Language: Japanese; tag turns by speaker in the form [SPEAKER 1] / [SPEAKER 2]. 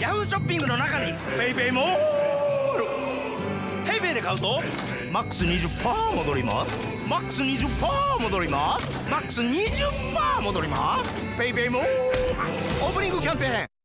[SPEAKER 1] ヤフーショッピングの中にペイペイモール。ペイペイで買うとマックス 20% 戻ります。マックス 20% 戻ります。マックス 20% 戻ります。ペイペイモールオープニングキャンペーン。